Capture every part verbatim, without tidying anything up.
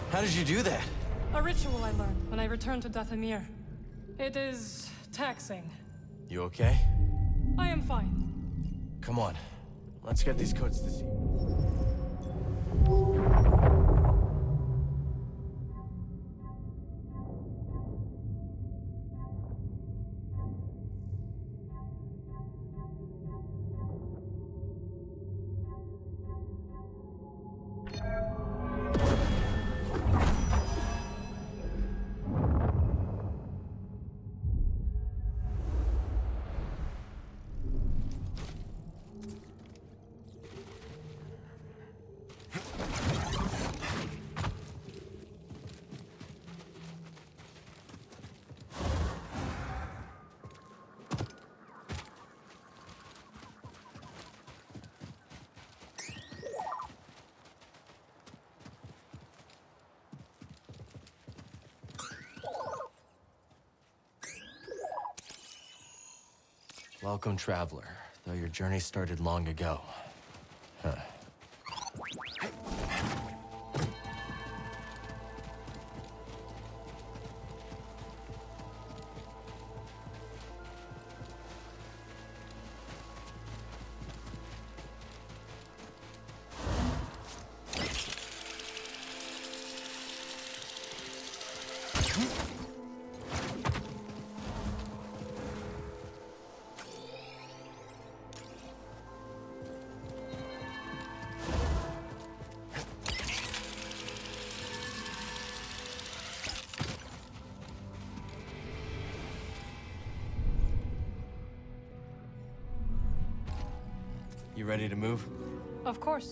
How did you do that? A ritual I learned when I returned to Dathomir. It is taxing. You okay? I am fine. Come on. Let's get these codes to see. Welcome, traveler. Though your journey started long ago. Huh. You ready to move? Of course.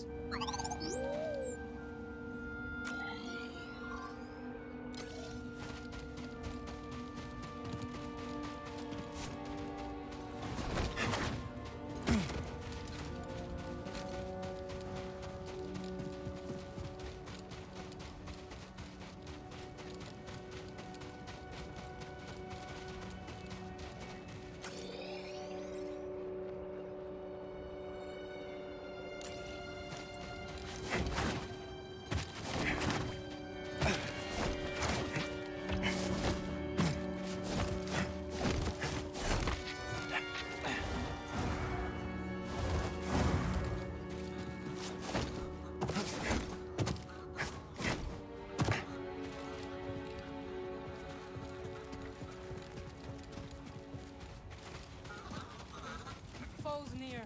Foes near.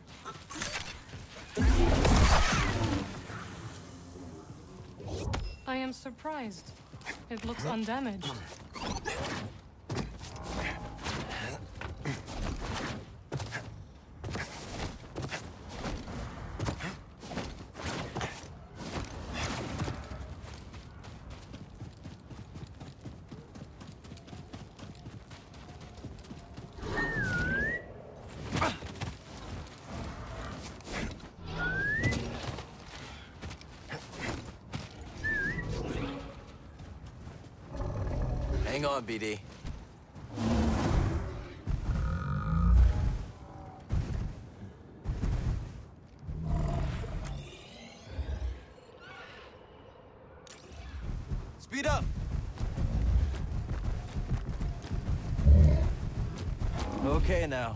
I am surprised. It looks undamaged. Hang on, B D. Speed up! Okay now.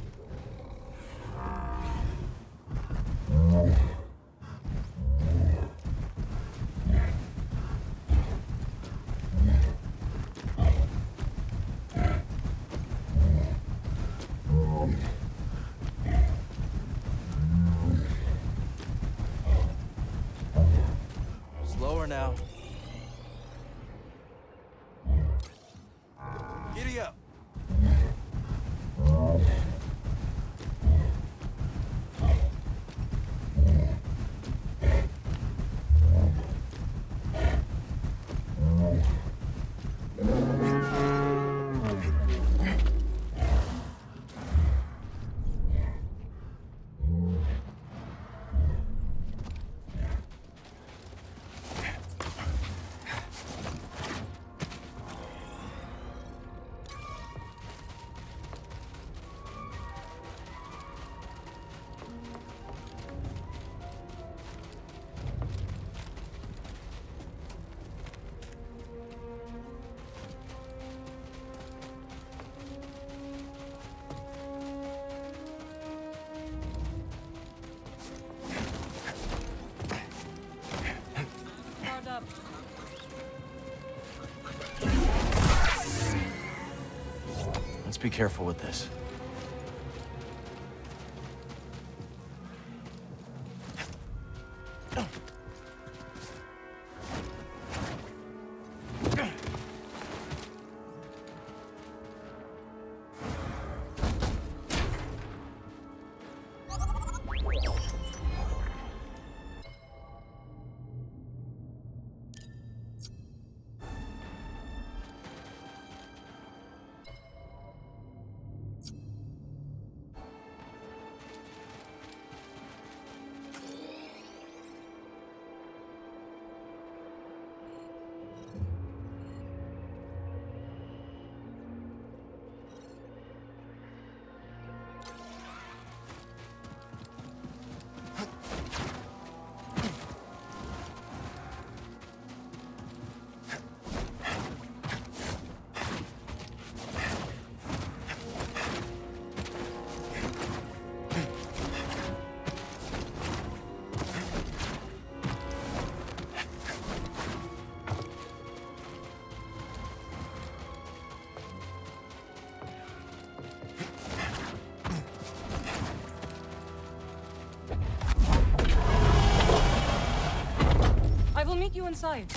Slower now. Giddy up. be careful with this. I will meet you inside.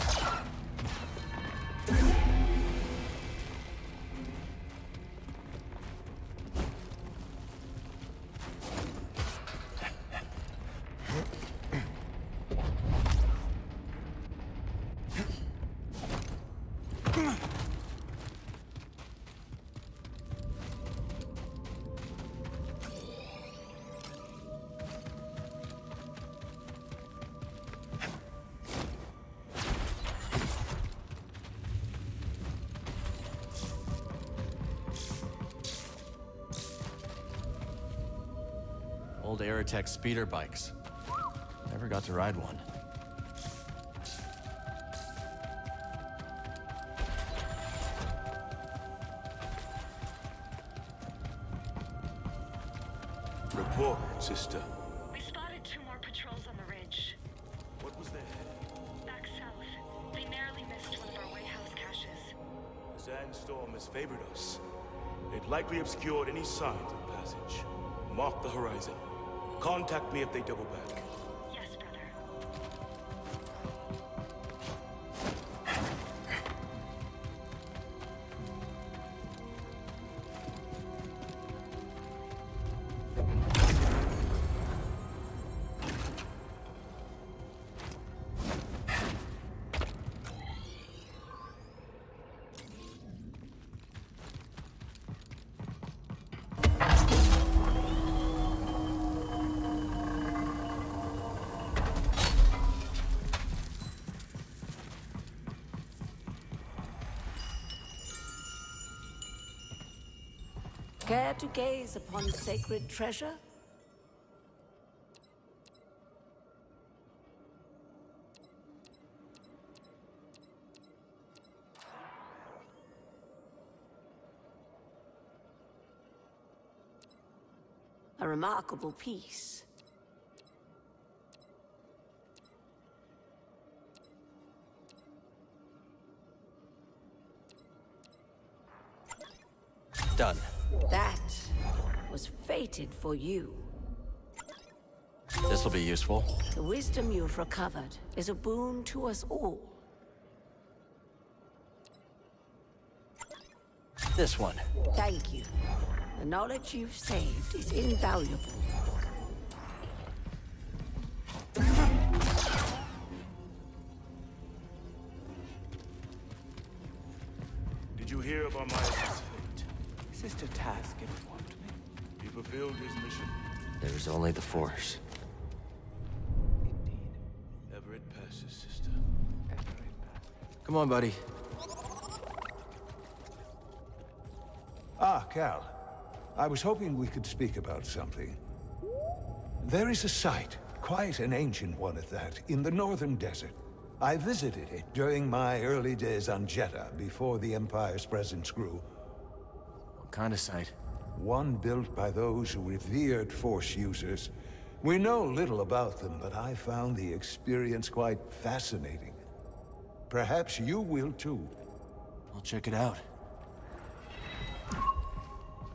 Old Aerotech speeder bikes. Never got to ride one. Report, sister. We spotted two more patrols on the ridge. What was their head? Back south, they narrowly missed one of our Whitehouse caches. The sandstorm has favored us. It likely obscured any signs of passage. Mark the horizon. Contact me if they double back. Yes, brother. Care to gaze upon sacred treasure? A remarkable piece. Done. That was fated for you. This'll be useful. The wisdom you've recovered is a boon to us all. This one. Thank you. The knowledge you've saved is invaluable. Did you hear of Armias' fate? Sister Task informed me. He fulfilled his mission. There's only the Force. Indeed. Ever it passes, sister. Ever it passes. Come on, buddy. Ah, Cal. I was hoping we could speak about something. There is a site, quite an ancient one at that, in the northern desert. I visited it during my early days on Jedha, before the Empire's presence grew. What kind of site? One built by those who revered Force users. We know little about them, but I found the experience quite fascinating. Perhaps you will too. I'll check it out.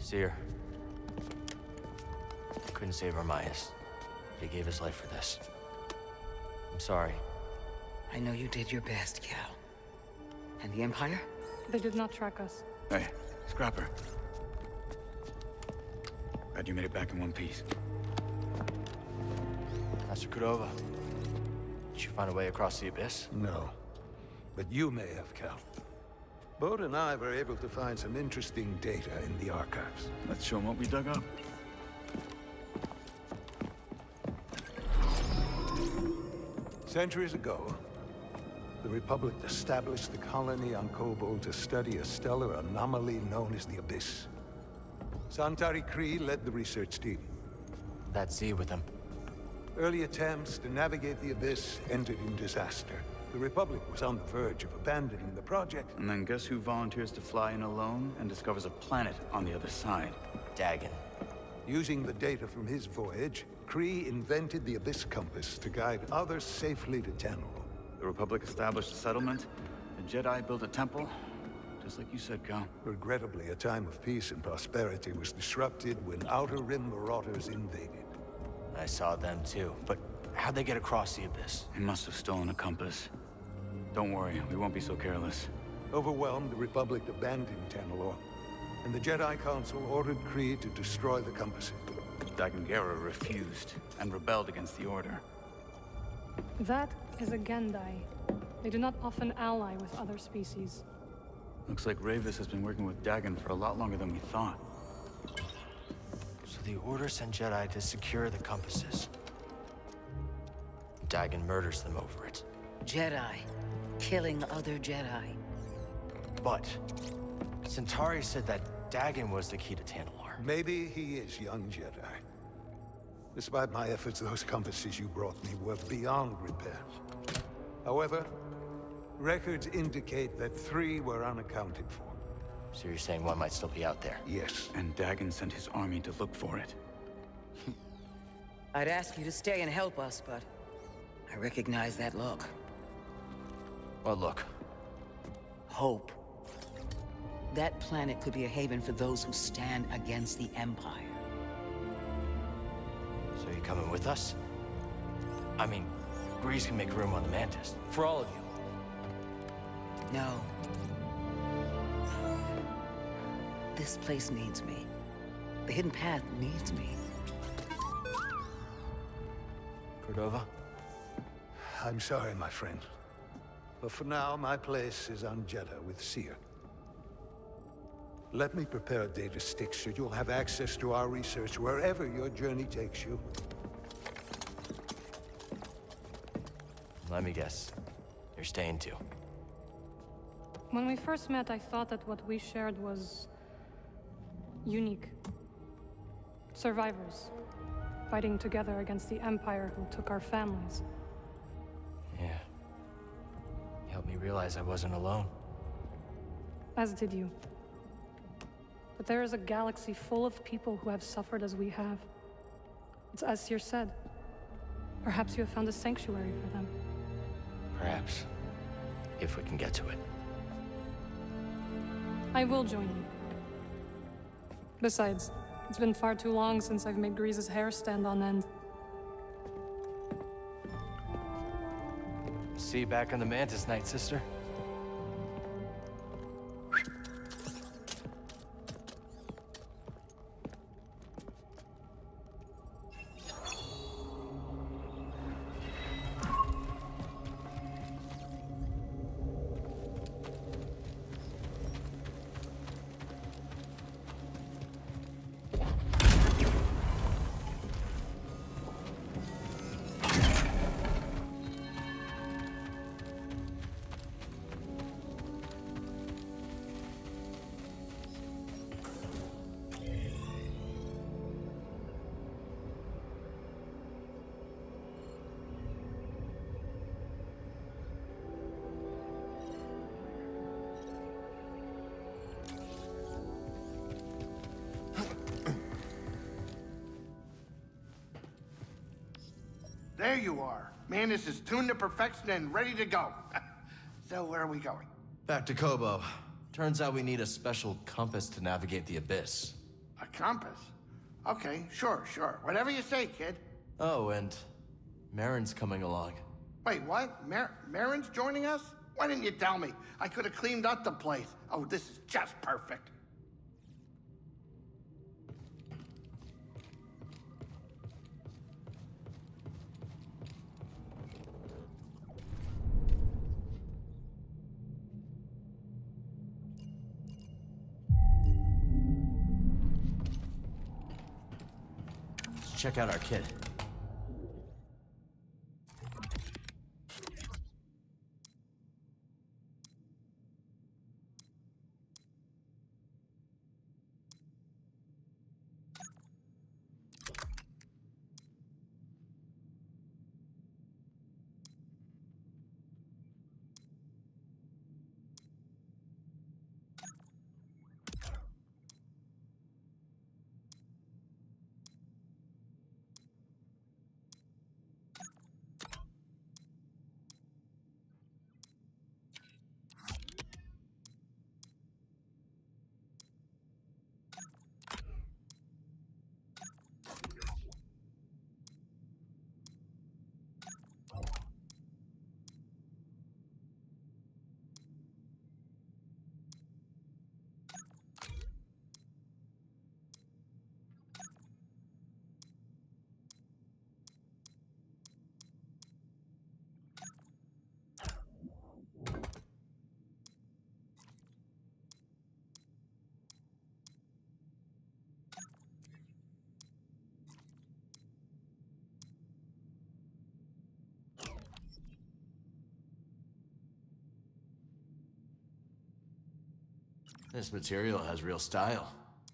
Seer. Couldn't save Armias. He gave his life for this. I'm sorry. I know you did your best, Cal. And the Empire? They did not track us. Hey, Scrapper. Glad you made it back in one piece. Master Cordova. Did you find a way across the Abyss? No. But you may have, Cal. Bode and I were able to find some interesting data in the archives. Let's show them what we dug up. Centuries ago, the Republic established the colony on Kobol to study a stellar anomaly known as the Abyss. Santari Khri led the research team. That Z with him. Early attempts to navigate the Abyss ended in disaster. The Republic was on the verge of abandoning the project. And then guess who volunteers to fly in alone and discovers a planet on the other side? Dagan. Using the data from his voyage, Khri invented the Abyss Compass to guide others safely to Tenel. The Republic established a settlement. The Jedi built a temple. Just like you said, Cal. Regrettably, a time of peace and prosperity was disrupted when Outer Rim marauders invaded. I saw them too, but how'd they get across the Abyss? He must have stolen a compass. Don't worry, we won't be so careless. Overwhelmed, the Republic abandoned Tenelor, and the Jedi Council ordered Khri to destroy the compasses. Dagan Gera refused and rebelled against the Order. That is a Gendai. They do not often ally with other species. Looks like Rayvis has been working with Dagan for a lot longer than we thought. So the Order sent Jedi to secure the compasses. Dagan murders them over it. Jedi. Killing other Jedi. But Centauri said that Dagan was the key to Tanalorr. Maybe he is, young Jedi. Despite my efforts, those compasses you brought me were beyond repair. However, records indicate that three were unaccounted for. So you're saying one might still be out there? Yes. And Dagan sent his army to look for it. I'd ask you to stay and help us, but I recognize that look. Well, look. Hope. That planet could be a haven for those who stand against the Empire. So you coming with us? I mean, Grease can make room on the Mantis. For all of you. No. This place needs me. The Hidden Path needs me. Cordova? I'm sorry, my friend. But for now, my place is on Jeddah with Seer. Let me prepare a data stick so you'll have access to our research wherever your journey takes you. Let me guess. You're staying too. When we first met, I thought that what we shared was unique. Survivors, fighting together against the Empire who took our families. Yeah. You helped me realize I wasn't alone. As did you. But there is a galaxy full of people who have suffered as we have. It's as Seer said. Perhaps you have found a sanctuary for them. Perhaps. If we can get to it. I will join you. Besides, it's been far too long since I've made Grease's hair stand on end. See you back on the Mantis, Night Sister. There you are. Mantis is tuned to perfection and ready to go. So where are we going? Back to Kobo. Turns out we need a special compass to navigate the Abyss. A compass? Okay, sure, sure. Whatever you say, kid. Oh, and Marin's coming along. Wait, what? Mar Marin's joining us? Why didn't you tell me? I could have cleaned up the place. Oh, this is just perfect. Let's check out our kit. This material has real style.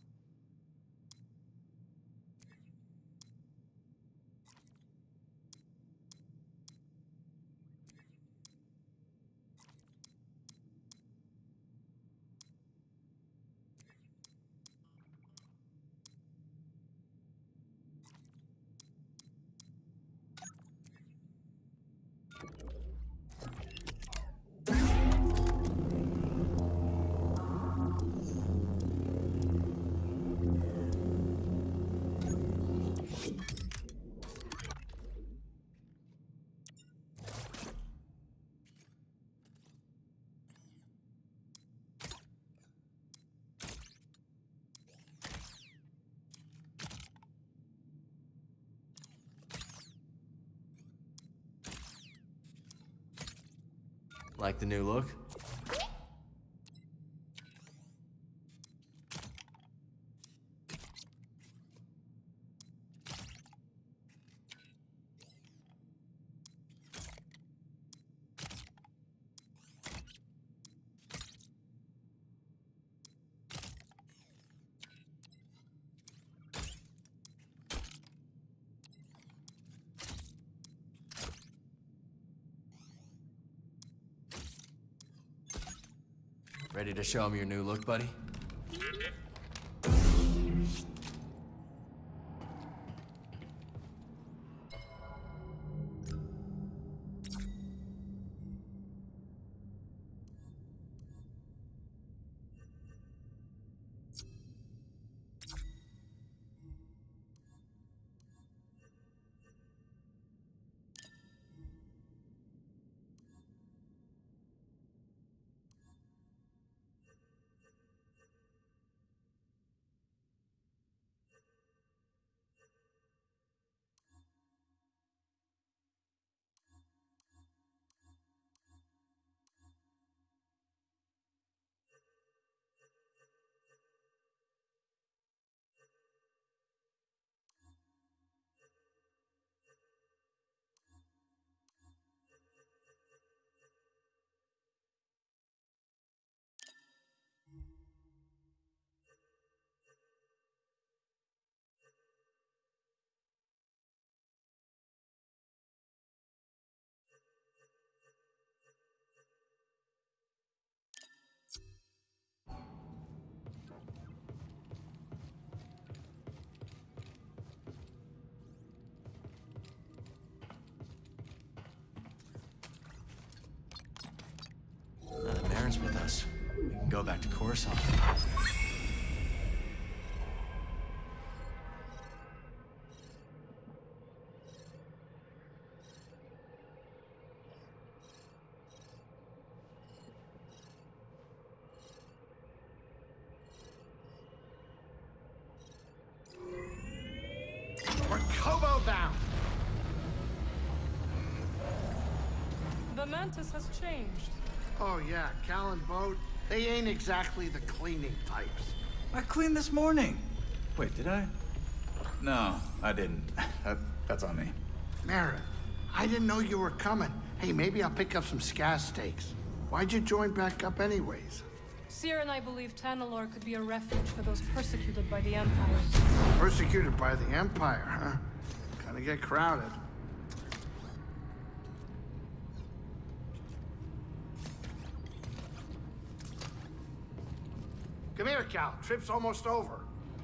Like the new look? Ready to show him your new look, buddy? Now that Marin's with us, we can go back to Coruscant. The Mantis has changed. Oh yeah, Cal and Bode, they ain't exactly the cleaning types. I cleaned this morning. Wait, did I? No, I didn't. That, that's on me. Merrin, I didn't know you were coming. Hey, maybe I'll pick up some scaz steaks. Why'd you join back up anyways? Seer and I believe Tanalorr could be a refuge for those persecuted by the Empire. Persecuted by the Empire, huh? Kinda get crowded. Come here, Cal. Trip's almost over.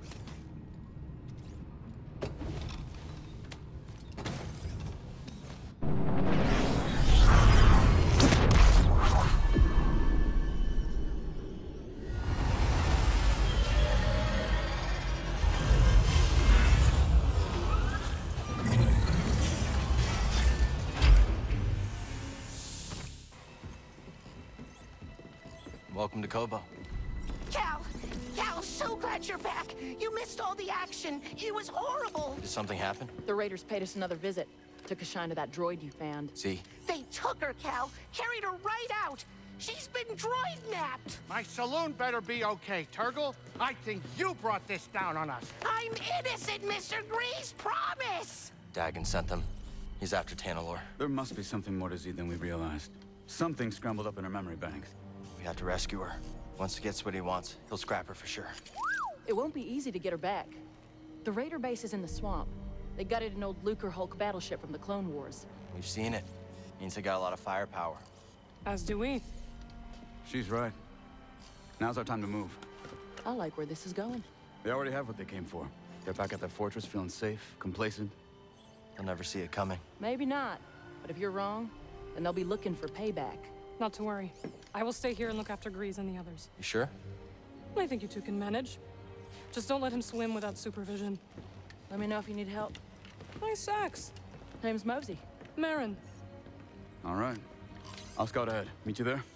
Welcome to Koboh. Cal! Cal, so glad you're back! You missed all the action! It was horrible! Did something happen? The Raiders paid us another visit. Took a shine to that droid you found. See? They took her, Cal! Carried her right out! She's been droid-napped! My saloon better be okay, Turgle. I think you brought this down on us. I'm innocent, Mister Grease! Promise! Dagan sent them. He's after Tanalorr. There must be something more to Z than we realized. Something scrambled up in her memory banks. We have to rescue her. Once he gets what he wants, he'll scrap her for sure. It won't be easy to get her back. The Raider base is in the swamp. They gutted an old Lucre Hulk battleship from the Clone Wars. We've seen it. Means they got a lot of firepower. As do we. She's right. Now's our time to move. I like where this is going. They already have what they came for. They're back at their fortress feeling safe, complacent. They'll never see it coming. Maybe not. But if you're wrong, then they'll be looking for payback. Not to worry. I will stay here and look after Grease and the others. You sure? I think you two can manage. Just don't let him swim without supervision. Let me know if you need help. Nice axe. Name's Mosey. Merrin. All right. I'll scout ahead. Meet you there?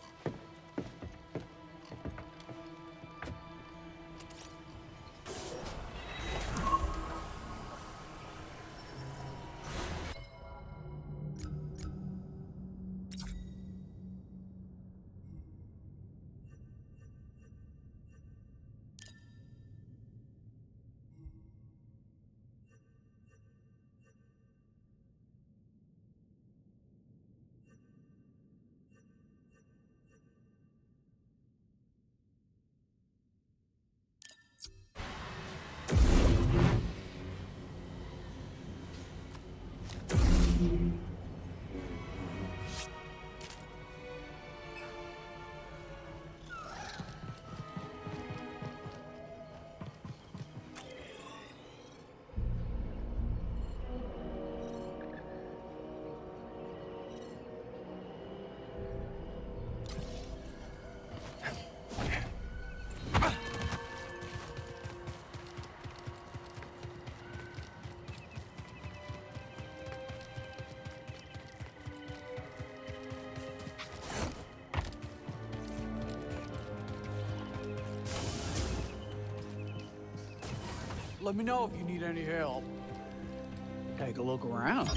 Let me know if you need any help. Take a look around.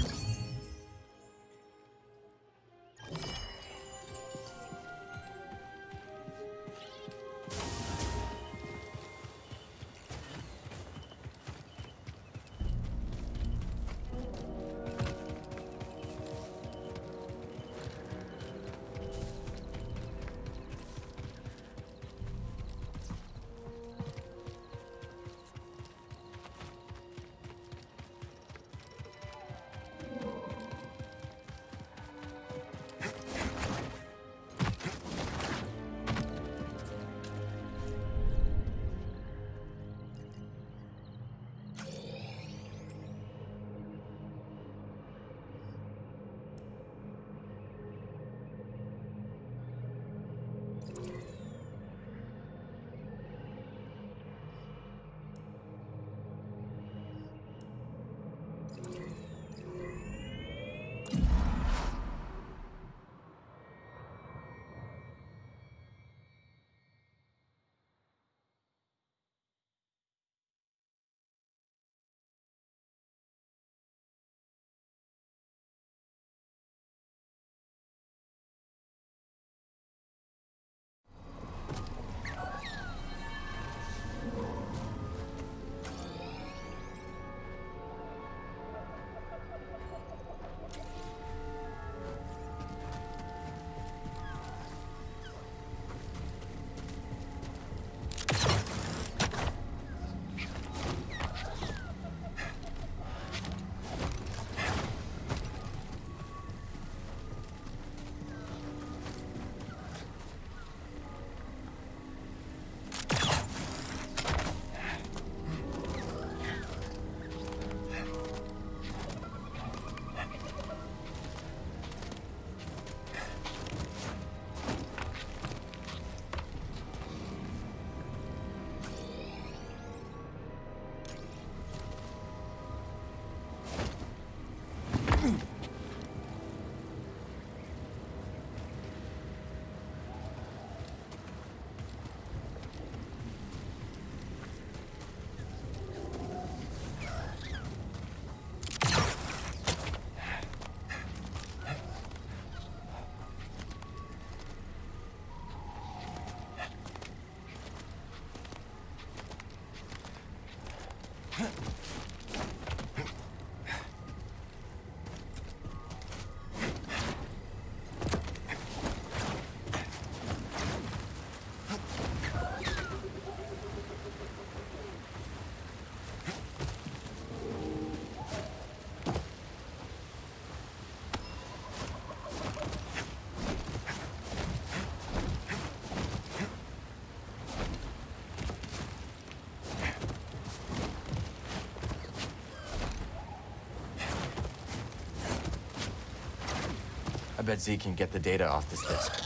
I bet Z can get the data off this disk.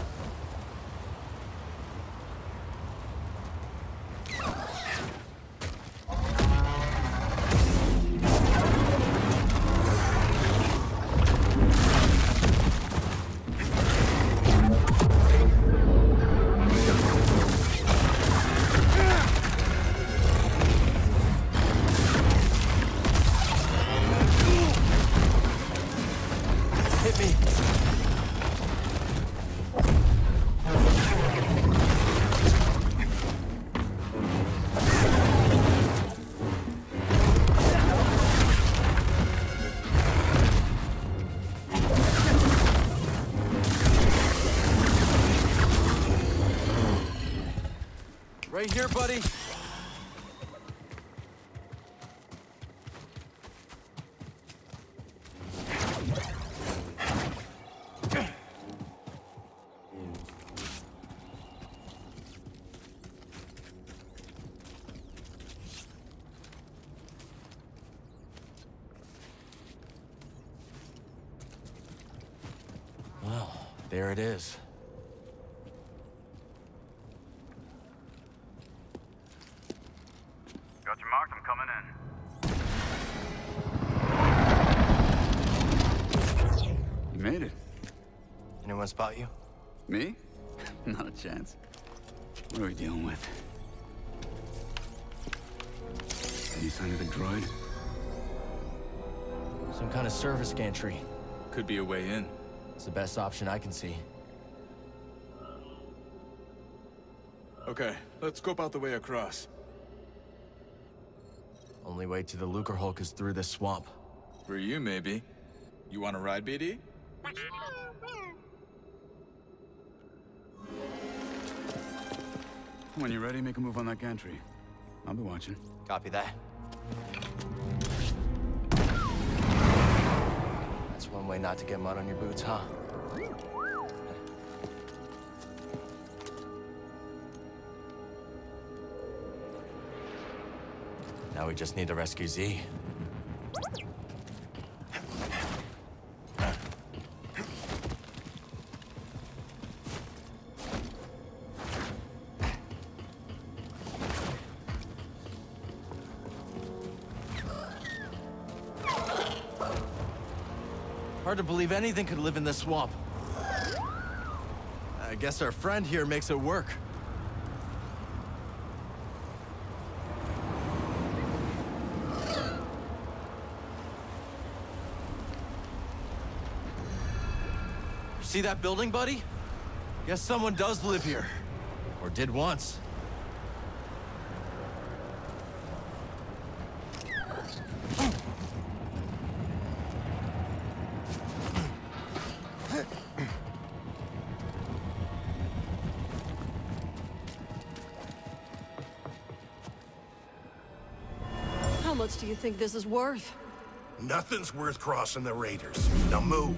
Right here, buddy. Well, there it is. Got your mark, I'm coming in. You made it. Anyone spot you? Me? Not a chance. What are we dealing with? Any sign of the droid? Some kind of service gantry. Could be a way in. It's the best option I can see. Okay, let's scope out the way across. Only way to the Lucrehulk is through this swamp. For you, maybe. You want to ride, B D? When you're ready, make a move on that gantry. I'll be watching. Copy that. That's one way not to get mud on your boots, huh? Now we just need to rescue Z. Hard to believe anything could live in this swamp. I guess our friend here makes it work. See that building, buddy? Guess someone does live here. Or did once. How much do you think this is worth? Nothing's worth crossing the Raiders. Now move.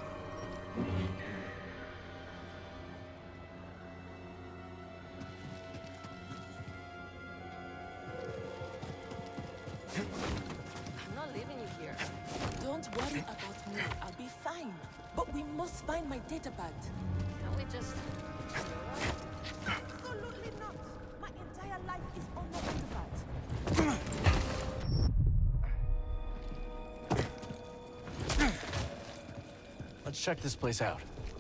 I'm not leaving you here. Don't worry about me. I'll be fine. But we must find my datapad. Can we just... Absolutely not. My entire life is on the datapad. Let's check this place out.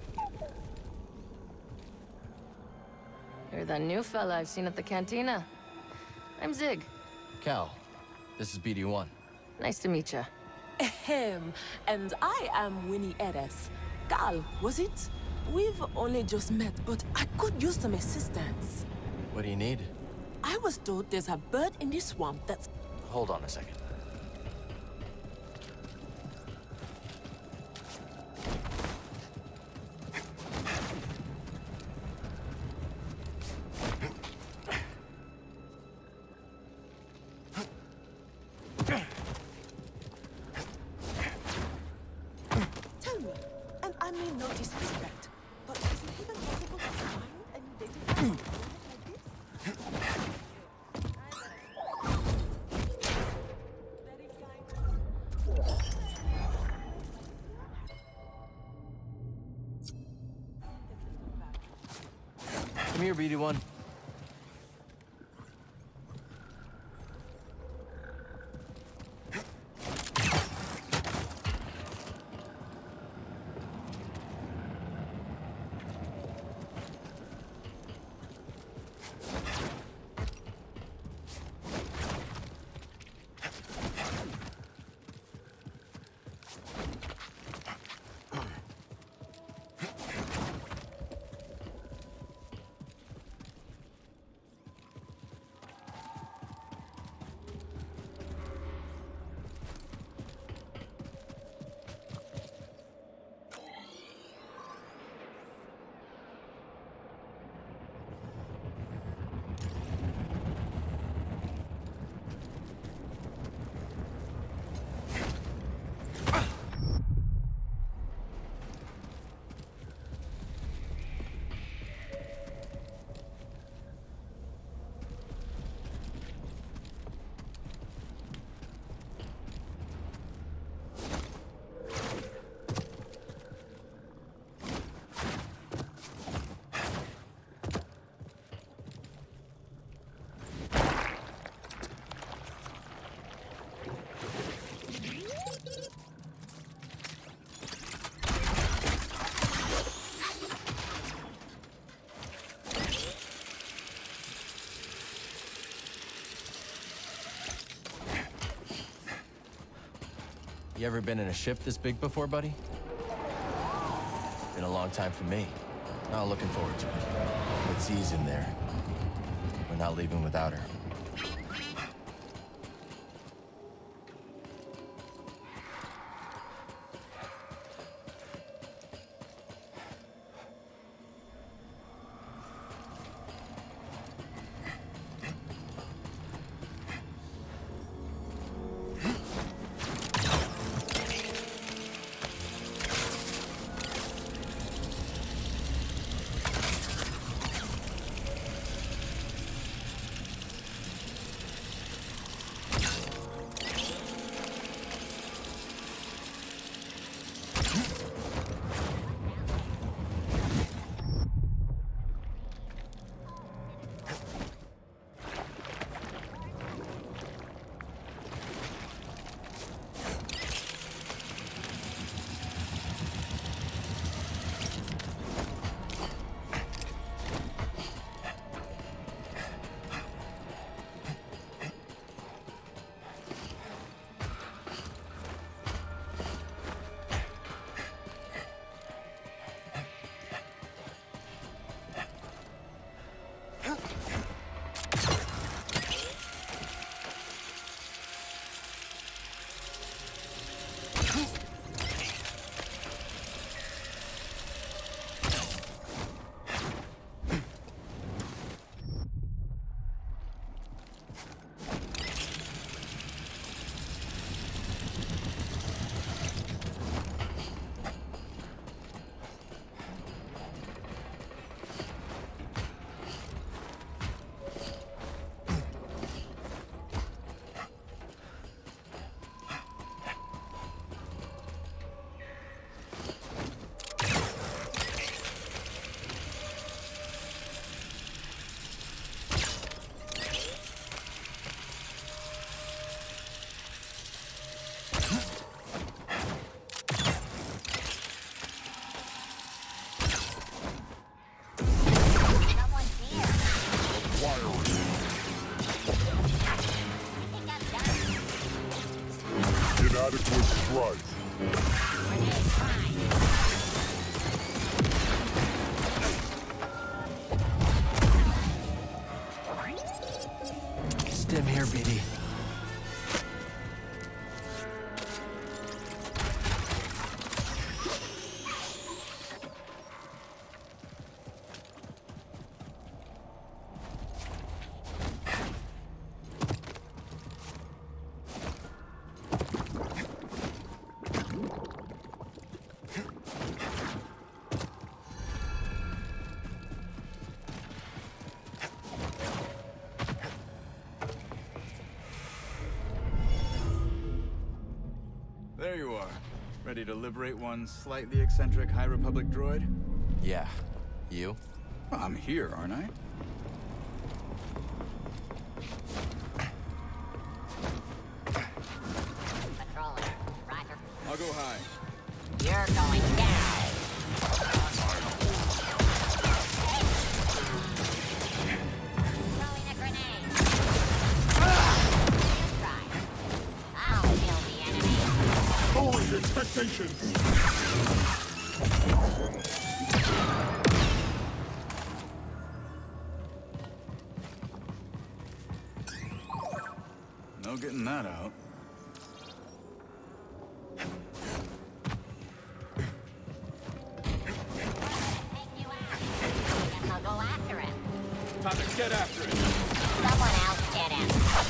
You're the new fella I've seen at the cantina. I'm Zig. Cal, this is B D one. Nice to meet you. Ahem. And I am Winnie Eres. Cal, was it? We've only just met, but I could use some assistance. What do you need? I was told there's a bird in this swamp that's... hold on a second. Tell me, and I mean no disrespect, but is it even possible to find any data like this? Come here, B D one. You ever been in a ship this big before, buddy? Been a long time for me. Not looking forward to it. But Z's in there. We're not leaving without her. Inadequate strike. Stim here, B D. there you are. Ready to liberate one slightly eccentric High Republic droid? Yeah. You? Well, I'm here, aren't I? Patroller, roger. I'll go high. You're going down. Throwing a grenade. Try. I'll kill the enemy. Lowering expectations. No getting that out. I'll go after him. Time to get after it. Someone else get him.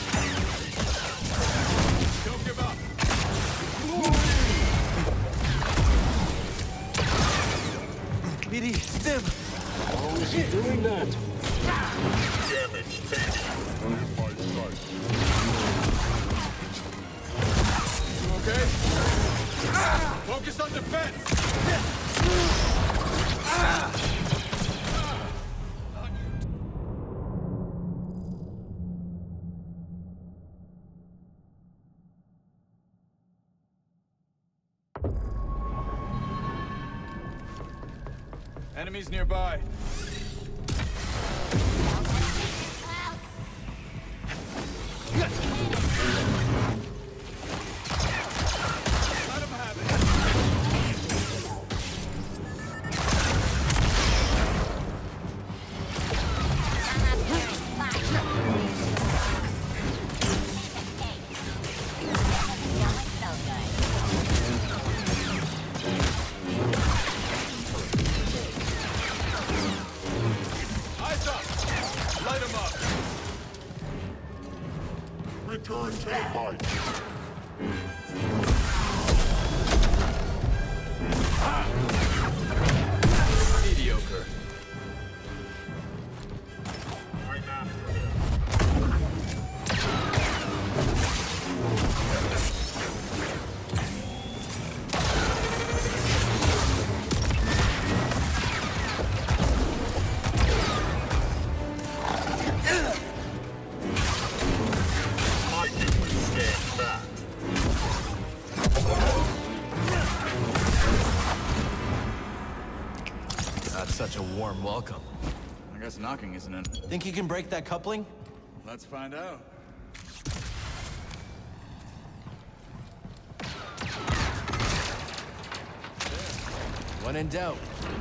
Don't give up. B D, stim! How is he doing that? Damage taken. My sight. You okay? Focus on defense! Enemies nearby. Let him have it. Eyes up! Light him up! Return to the fight. Mediocre. I'm after him. I can withstand that. That's such a warm welcome. I guess knocking isn't in. Think you can break that coupling? Let's find out. When in doubt.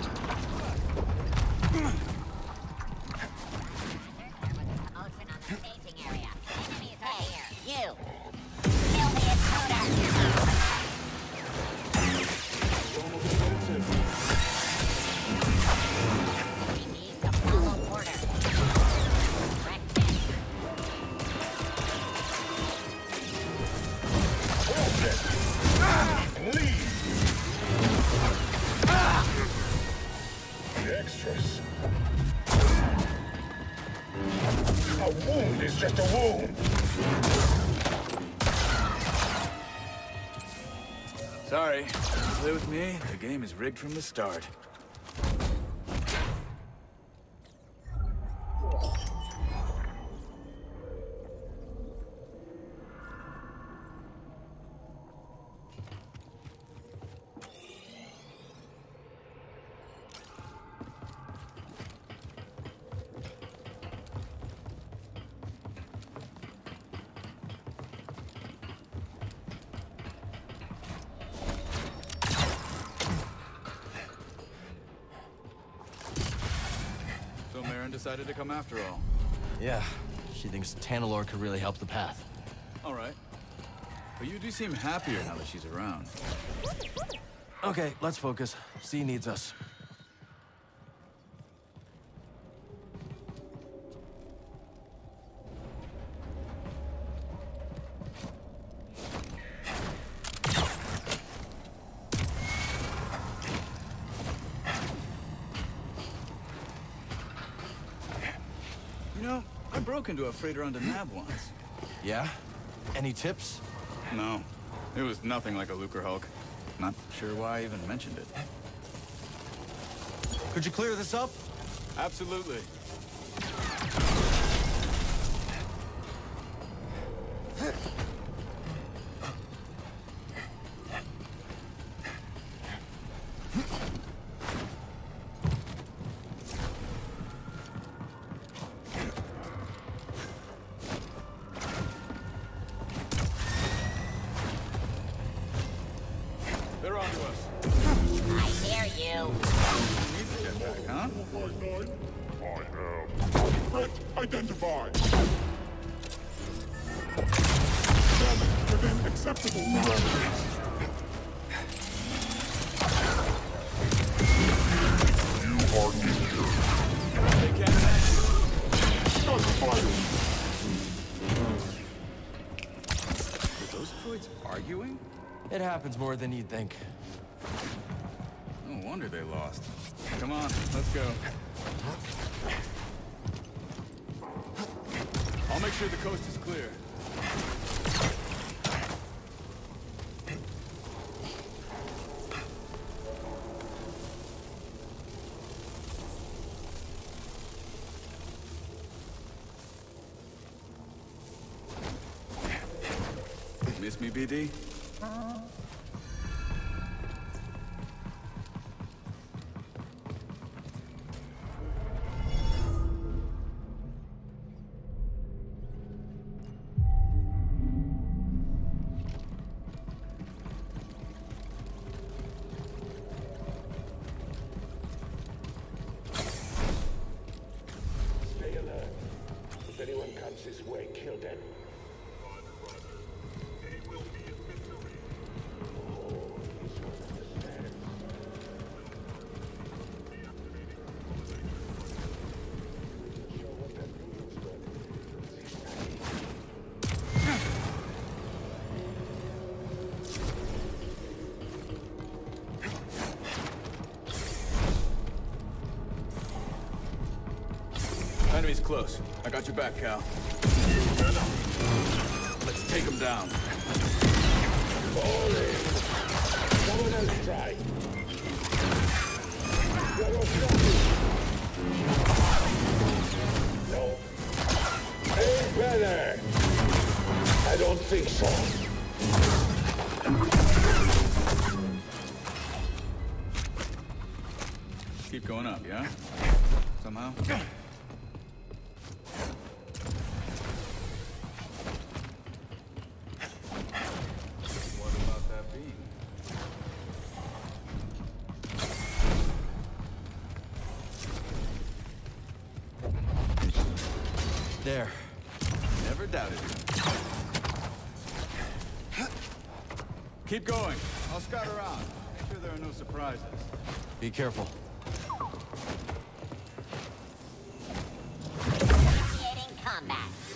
Commotion on the staging area. Enemies are here. You. Kill the intruder. We need to follow order. Correct this. Leave. The extras. A wound is just a wound. Sorry. Play with me. The game is rigged from the start. So Marin decided to come after all. Yeah, she thinks Tanalorr could really help the path. All right. But you do seem happier now that she's around. Okay, let's focus. C needs us. You know, I broke into a freighter on Denab once. Yeah? Any tips? No. It was nothing like a Lucre Hulk. Not sure why I even mentioned it. Could you clear this up? Absolutely. They're onto us. I dare you. Huh? I have. Threat identified. Damage within acceptable parameters. You are injured. They can't match. Shots fired. Were those droids arguing? It happens more than you'd think. No wonder they lost. Come on, let's go. I'll make sure the coast is clear. Miss me, B D? Stay alert. If anyone comes this way, kill them. Enemy's close. I got your back, Cal. Let's take him down. Someone else try. No. Hey, better. I don't think so. Keep going up, yeah? Somehow? What about that beam? There. Never doubted you. Keep going. I'll scout around. Make sure there are no surprises. Be careful. Initiating combat.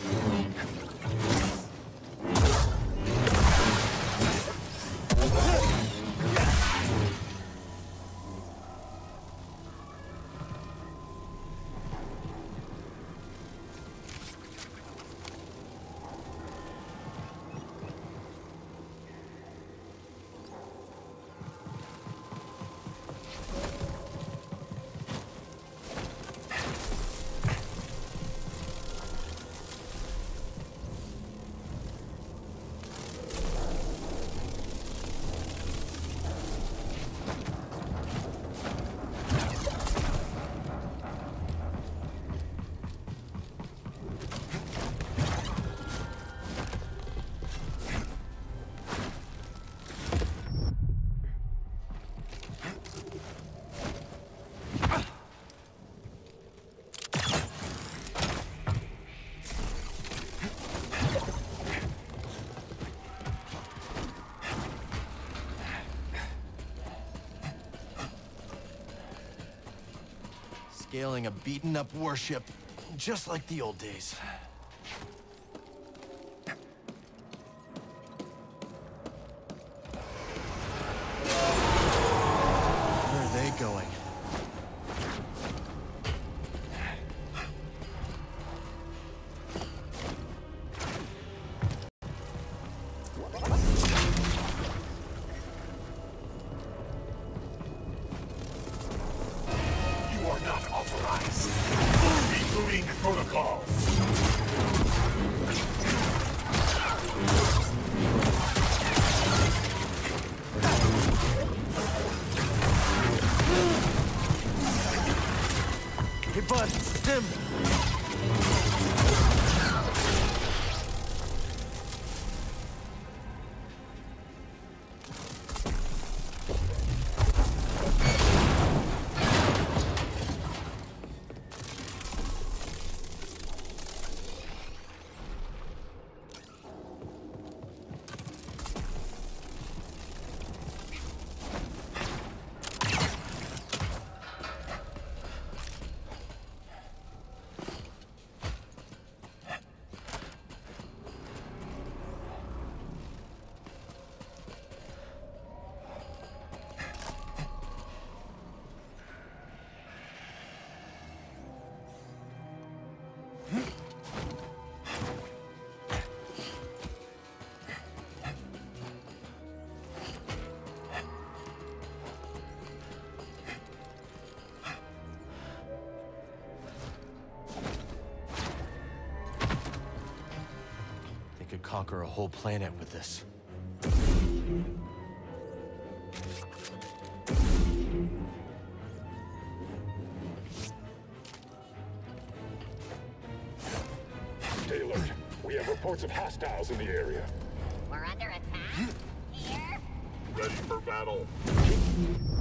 Scaling a beaten-up warship, just like the old days. Where are they going? him! Could conquer a whole planet with this. Stay alert. We have reports of hostiles in the area. We're under attack? Here? Ready for battle.